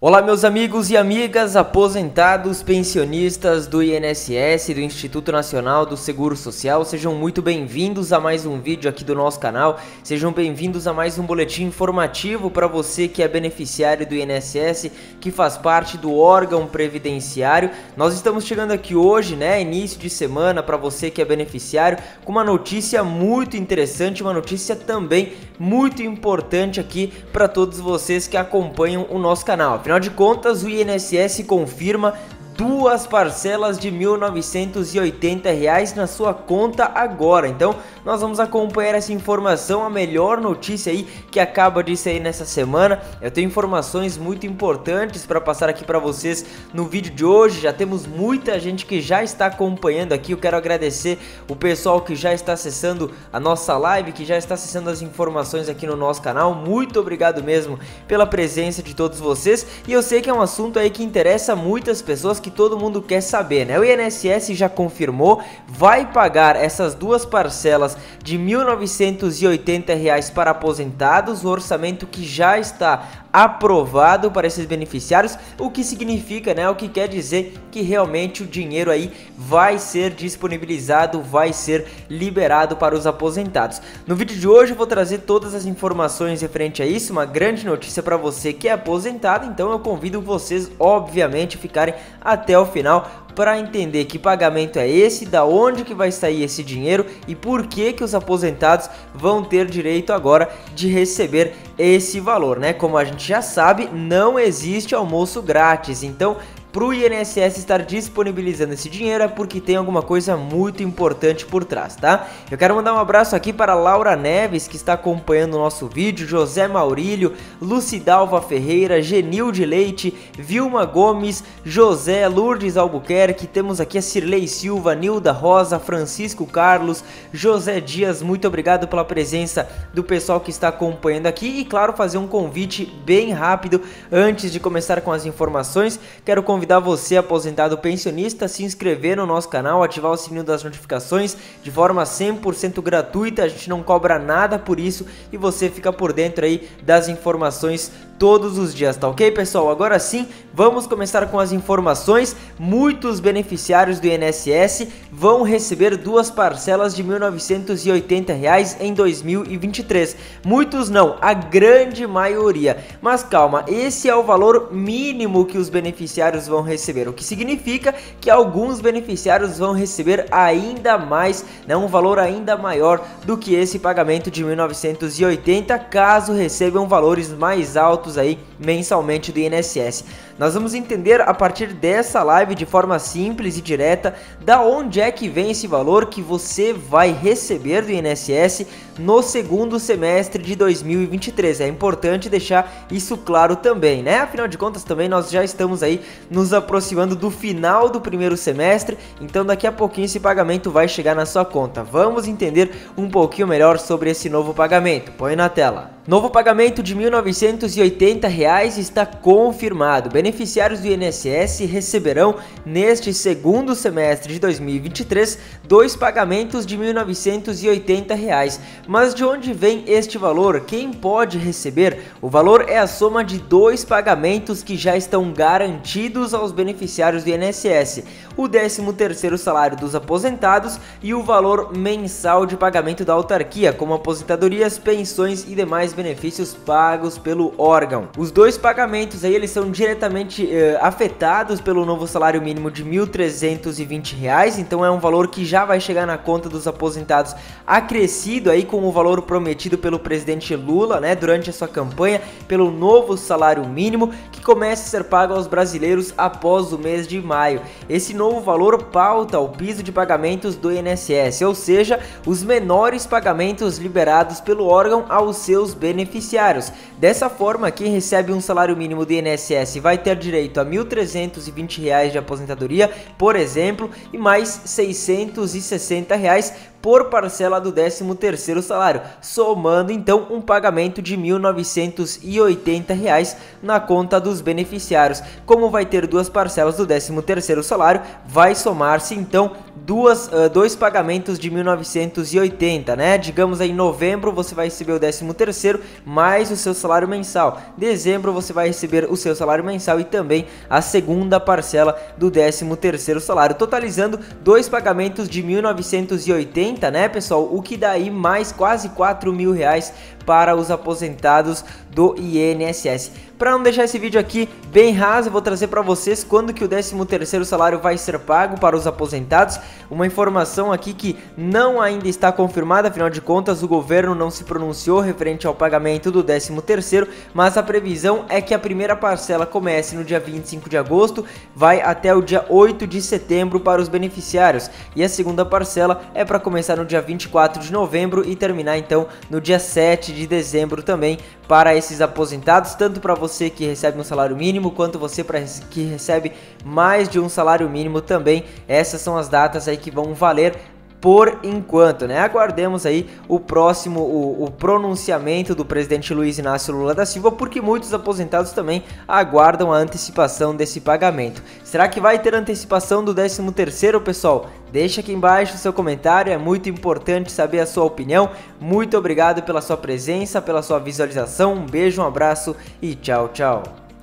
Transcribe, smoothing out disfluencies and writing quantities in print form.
Olá meus amigos e amigas aposentados, pensionistas do INSS, do Instituto Nacional do Seguro Social, sejam muito bem-vindos a mais um vídeo aqui do nosso canal, sejam bem-vindos a mais um boletim informativo para você que é beneficiário do INSS, que faz parte do órgão previdenciário. Nós estamos chegando aqui hoje, início de semana, para você que é beneficiário, com uma notícia muito interessante, uma notícia também muito importante aqui para todos vocês que acompanham o nosso canal. Afinal de contas, o INSS confirma duas parcelas de R$ 1.980 na sua conta agora. Então nós vamos acompanhar essa informação, a melhor notícia aí que acaba de sair nessa semana. Eu tenho informações muito importantes para passar aqui para vocês no vídeo de hoje. Já temos muita gente que já está acompanhando aqui. Eu quero agradecer o pessoal que já está acessando a nossa live, que já está acessando as informações aqui no nosso canal. Muito obrigado mesmo pela presença de todos vocês. E eu sei que é um assunto aí que interessa muitas pessoas, que todo mundo quer saber, né? O INSS já confirmou, vai pagar essas duas parcelas de R$ 1.980 para aposentados, o orçamento que já está aprovado para esses beneficiários, o que significa, o que quer dizer que realmente o dinheiro aí vai ser disponibilizado, vai ser liberado para os aposentados. No vídeo de hoje eu vou trazer todas as informações referente a isso, uma grande notícia para você que é aposentado, então eu convido vocês, obviamente, a ficarem até o final para entender que pagamento é esse, da onde que vai sair esse dinheiro e por que que os aposentados vão ter direito agora de receber esse valor, né? Como a gente já sabe, não existe almoço grátis, então para o INSS estar disponibilizando esse dinheiro é porque tem alguma coisa muito importante por trás, tá? Eu quero mandar um abraço aqui para Laura Neves, que está acompanhando o nosso vídeo, José Maurílio, Lucidalva Ferreira, Genilde Leite, Vilma Gomes, José Lourdes Albuquerque, temos aqui a Cirlei Silva, Nilda Rosa, Francisco Carlos, José Dias, muito obrigado pela presença do pessoal que está acompanhando aqui e, claro, fazer um convite bem rápido antes de começar com as informações. Quero convidar você, aposentado pensionista, a se inscrever no nosso canal, ativar o sininho das notificações de forma 100% gratuita, a gente não cobra nada por isso e você fica por dentro aí das informações todos os dias, tá ok, pessoal? Agora sim, vamos começar com as informações. Muitos beneficiários do INSS vão receber duas parcelas de R$ 1.980 em 2023. Muitos não, a grande maioria. Mas calma, esse é o valor mínimo que os beneficiários vão receber, o que significa que alguns beneficiários vão receber ainda mais, um valor ainda maior do que esse pagamento de R$ 1.980, caso recebam valores mais altos aí mensalmente do INSS. Nós vamos entender a partir dessa live de forma simples e direta da onde é que vem esse valor que você vai receber do INSS no segundo semestre de 2023. É importante deixar isso claro também, Afinal de contas, também nós já estamos aí nos aproximando do final do primeiro semestre, então daqui a pouquinho esse pagamento vai chegar na sua conta. Vamos entender um pouquinho melhor sobre esse novo pagamento. Põe na tela. Novo pagamento de R$ 1.980 está confirmado. Beneficiários do INSS receberão neste segundo semestre de 2023 dois pagamentos de R$ 1.980. Mas de onde vem este valor? Quem pode receber? O valor é a soma de dois pagamentos que já estão garantidos aos beneficiários do INSS: o 13º salário dos aposentados e o valor mensal de pagamento da autarquia, como aposentadorias, pensões e demais benefícios pagos pelo órgão. Os dois pagamentos aí, eles são diretamente afetados pelo novo salário mínimo de R$ 1.320, então é um valor que já vai chegar na conta dos aposentados acrescido aí com o valor prometido pelo presidente Lula, durante a sua campanha, pelo novo salário mínimo que começa a ser pago aos brasileiros após o mês de maio. Esse novo valor pauta o piso de pagamentos do INSS, ou seja, os menores pagamentos liberados pelo órgão aos seus beneficiários. Dessa forma, quem recebe um salário mínimo do INSS vai ter direito a R$ 1.320 de aposentadoria, por exemplo, e mais R$ 660 por parcela do 13º salário, somando então um pagamento de R$ 1.980 na conta dos beneficiários. Como vai ter duas parcelas do 13º salário, vai somar-se então dois pagamentos de 1.980, né? Digamos aí, em novembro você vai receber o 13º mais o seu salário mensal. Dezembro você vai receber o seu salário mensal e também a segunda parcela do 13º salário, totalizando dois pagamentos de 1.980, né, pessoal? O que dá aí mais quase R$ 4.000 para os aposentados do INSS. Para não deixar esse vídeo aqui bem raso, eu vou trazer para vocês quando que o 13º salário vai ser pago para os aposentados. Uma informação aqui que não ainda está confirmada, afinal de contas o governo não se pronunciou referente ao pagamento do 13º, mas a previsão é que a primeira parcela comece no dia 25 de agosto, vai até o dia 8 de setembro para os beneficiários, e a segunda parcela é para começar no dia 24 de novembro e terminar então no dia 7 de dezembro também para esses aposentados, tanto para você que recebe um salário mínimo, quanto você que recebe mais de um salário mínimo também. Essas são as datas aí que vão valer por enquanto, né? Aguardemos aí o pronunciamento do presidente Luiz Inácio Lula da Silva, porque muitos aposentados também aguardam a antecipação desse pagamento. Será que vai ter antecipação do 13º, pessoal? Deixa aqui embaixo o seu comentário, é muito importante saber a sua opinião. Muito obrigado pela sua presença, pela sua visualização, um beijo, um abraço e tchau, tchau.